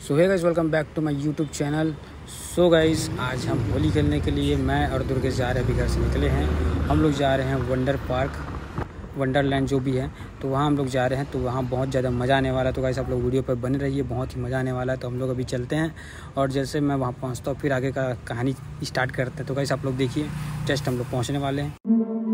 So hey guys, welcome back to my YouTube channel. So guys, आज हम होली खेलने के लिए मैं और दुर्गेश जा रहे हैं, अभी घर से निकले हैं। हम लोग जा रहे हैं वंडर पार्क, वंडरलैंड जो भी है, तो वहाँ हम लोग जा रहे हैं। तो वहाँ बहुत ज़्यादा मज़ा आने वाला है। तो गाइस आप लोग वीडियो पर बने रहिए, बहुत ही मज़ा आने वाला है। तो हम लोग अभी चलते हैं और जैसे मैं वहाँ पहुँचता हूँ फिर आगे का कहानी स्टार्ट करते हैं। तो गाइस आप लोग देखिए, जस्ट हम लोग पहुँचने वाले हैं।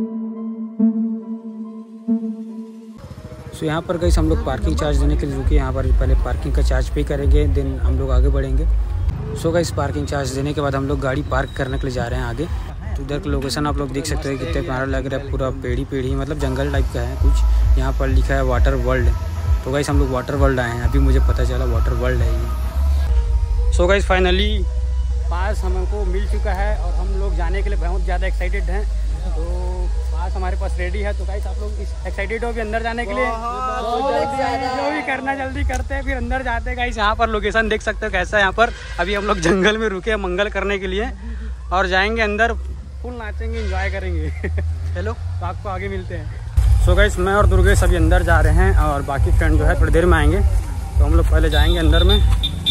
सो यहाँ पर गाइस हम लोग पार्किंग चार्ज देने के लिए रुके। यहाँ पर पहले पार्किंग का चार्ज पे करेंगे, देन हम लोग आगे बढ़ेंगे। सो गाइस पार्किंग चार्ज देने के बाद हम लोग गाड़ी पार्क करने के लिए जा रहे हैं आगे। तो उधर का लोकेशन आप लोग देख सकते हैं, कितने प्यारा लग रहा है। पूरा पेड़ी मतलब जंगल टाइप का है कुछ। यहाँ पर लिखा है वाटर वर्ल्ड। तो गाइस हम लोग वाटर वर्ल्ड आए हैं, अभी मुझे पता चला वाटर वर्ल्ड है ये। सो गाइस फाइनली पास हमको मिल चुका है और हम लोग जाने के लिए बहुत ज़्यादा एक्साइटेड हैं। तो पास हमारे पास रेडी है। तो गाइस आप लोग एक्साइटेड हो भी अंदर जाने के लिए? जो भी करना जल्दी करते हैं, फिर अंदर जाते हैं। गाइस यहाँ पर लोकेशन देख सकते हो कैसा है। यहाँ पर अभी हम लोग जंगल में रुके हैं मंगल करने के लिए और जाएंगे अंदर, फुल नाचेंगे, एंजॉय करेंगे। चलो तो आपको आगे मिलते हैं। सो गाइस मैं और दुर्गेश अभी अंदर जा रहे हैं और बाकी फ्रेंड जो है थोड़ी देर में आएंगे। तो हम लोग पहले जाएंगे अंदर में।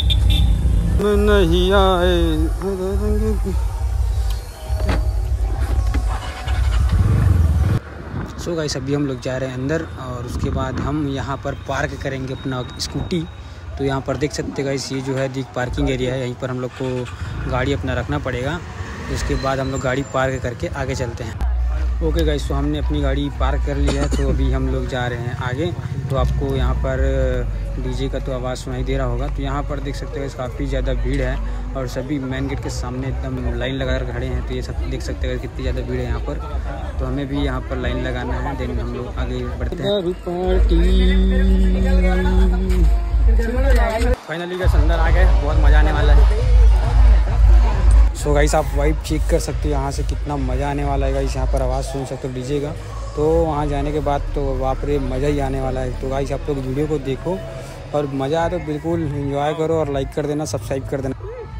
नहीं आए सो गाइस अभी हम लोग जा रहे हैं अंदर और उसके बाद हम यहाँ पर पार्क करेंगे अपना स्कूटी। तो यहाँ पर देख सकते हैं गाइस, ये जो है पार्किंग एरिया है। यहीं पर हम लोग को गाड़ी अपना रखना पड़ेगा। उसके बाद हम लोग गाड़ी पार्क करके आगे चलते हैं। ओके गाइस, तो हमने अपनी गाड़ी पार्क कर ली है। तो अभी हम लोग जा रहे हैं आगे। तो आपको यहाँ पर डीजे का तो आवाज़ सुनाई दे रहा होगा। तो यहाँ पर देख सकते हैं काफ़ी ज़्यादा भीड़ है और सभी मेन गेट के सामने एकदम लाइन लगा कर खड़े हैं। तो ये सब देख सकते हैं कितनी ज़्यादा भीड़ है यहाँ पर। तो हमें भी यहाँ पर लाइन लगाना है, देन हम लोग आगे बढ़ते हैं। फाइनली गाइस अंदर आ गए, बहुत मज़ा आने वाला है। सो गाइस आप वाइब चेक कर सकते हो यहाँ से, कितना मज़ा आने वाला है गाइस। यहाँ पर आवाज़ सुन सकते हो डीजे का। तो वहाँ जाने के बाद तो बाप रे मज़ा ही आने वाला है। तो गाइस आप लोग वीडियो को देखो और मज़ा आए तो बिल्कुल एंजॉय करो और लाइक कर देना, सब्सक्राइब कर देना।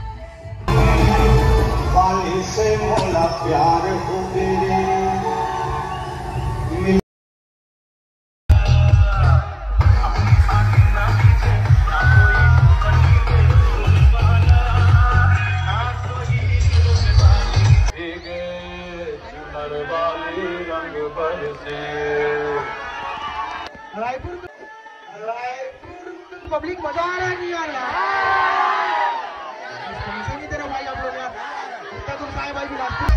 पब्लिक मजा आ रहा है नहीं आ रहा? नहीं दे रहे भाई आप लोग यार, इतना तो काय भाई बिलासपुर।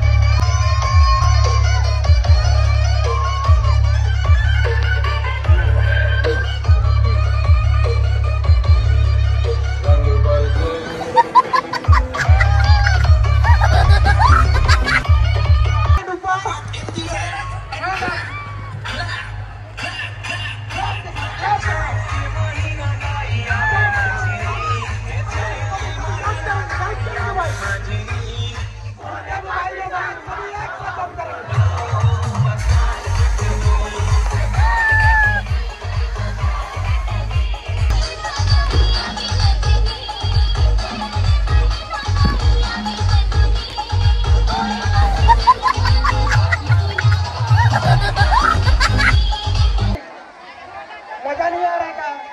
मजा नहीं आ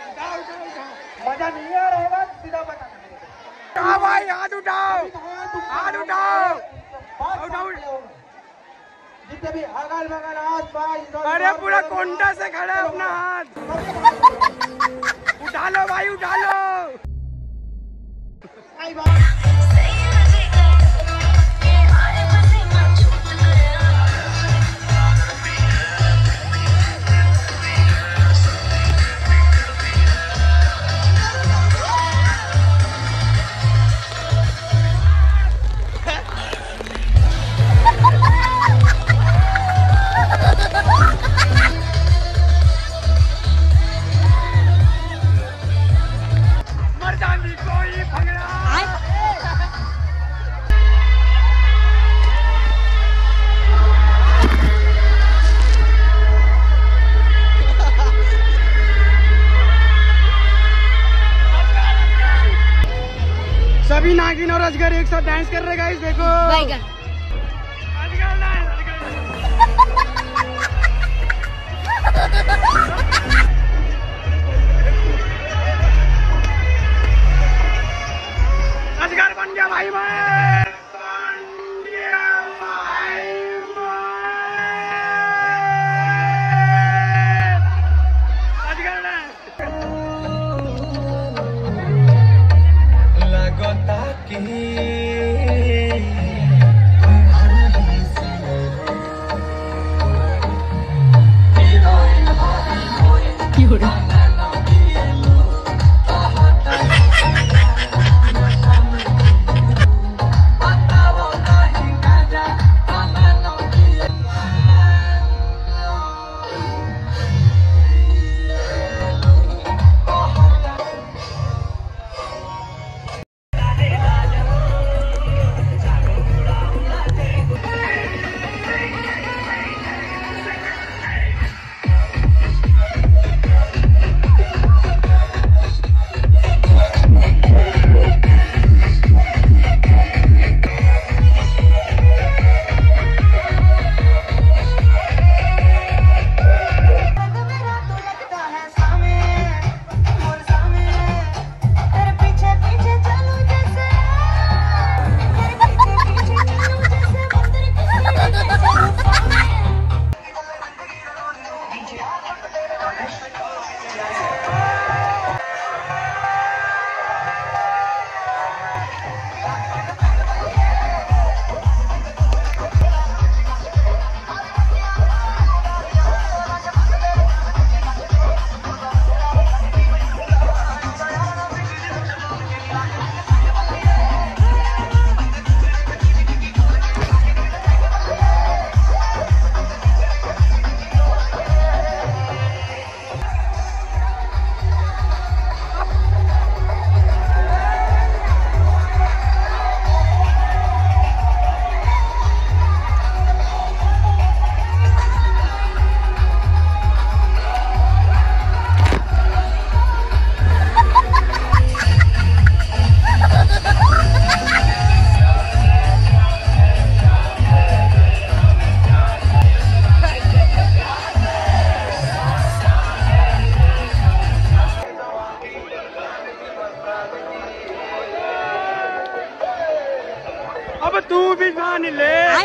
रहा है, सीधा बता। हाँ भाई, हाथ उठाओ, हाथ उठाओ, उठाओ। जितने भी अगल बगल हाथ भाई, अरे पूरा कोंटा से खड़ा है अपना हाथ। उठा लो भाई, उठा लो। सभी नागिन और अजगर एक साथ डांस कर रहे हैं गाइस, देखो। अब तू भी मान ले।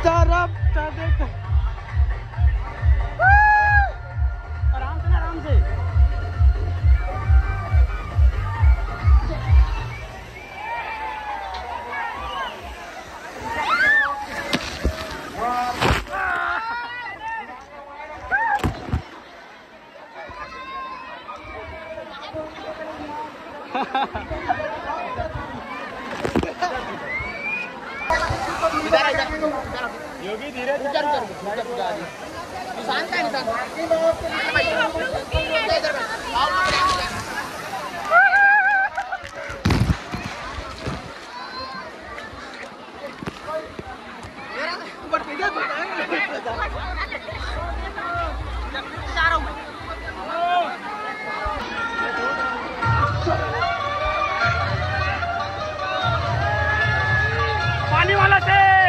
तरफ देख, आराम से ना, आराम से। योगी धीरे शांत है पानी वाला शेर।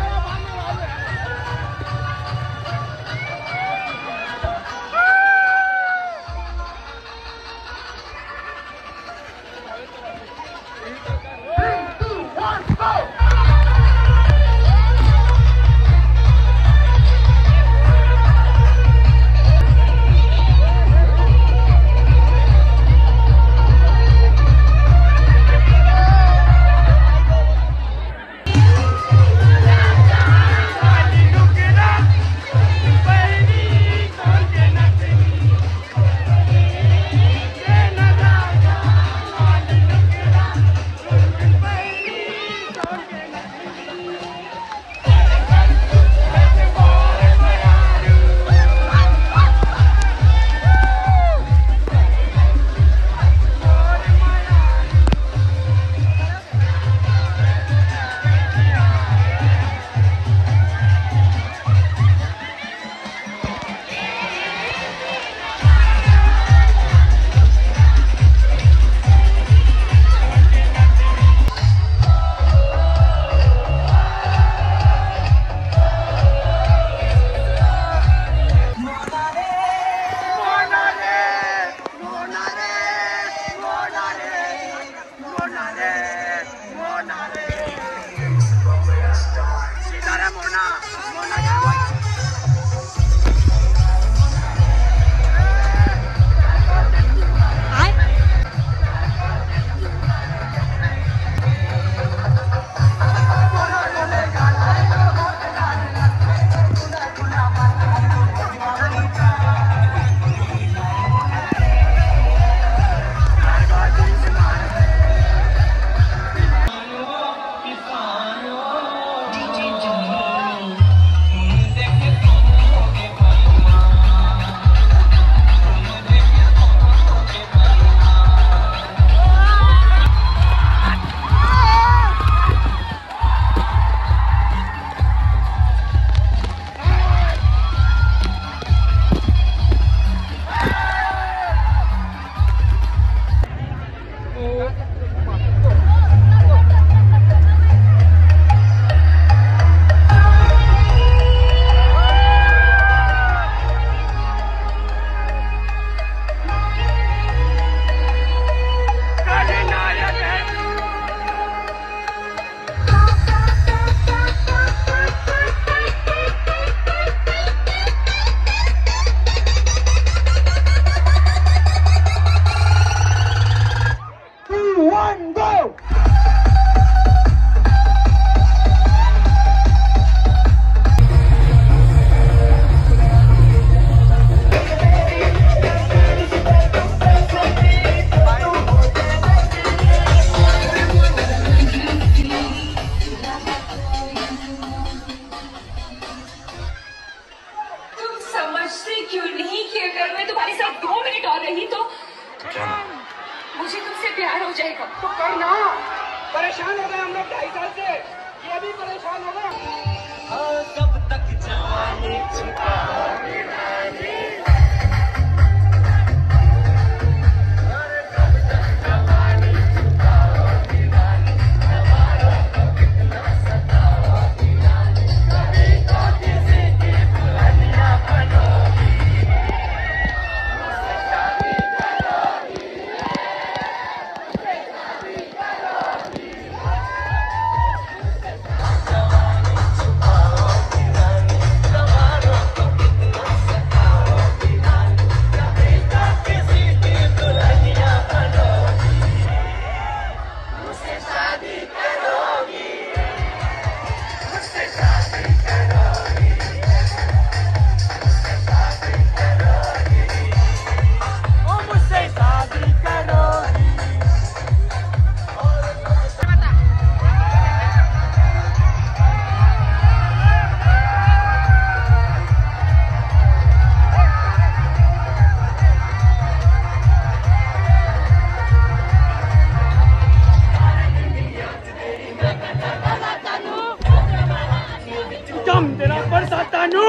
मुझे तुमसे प्यार हो जाएगा तो करना। परेशान हो गए हम लोग 2.5 साल से, ये भी परेशान हो गए। कब तक जवानी छुपाओगे रानी, कब तक जवानी छुपाओगे रानी, हमारा तो कितना सताओगे रानी, कभी तो किसी की दुल्हनिया बनोगी, मुझसे शादी करोगी, मुझसे शादी करोगी, जवानी छुपाओगे। काम तेरा बरसातानू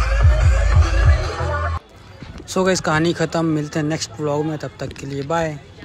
सो गाइस कहानी ख़त्म, मिलते हैं नेक्स्ट व्लॉग में, तब तक के लिए बाय।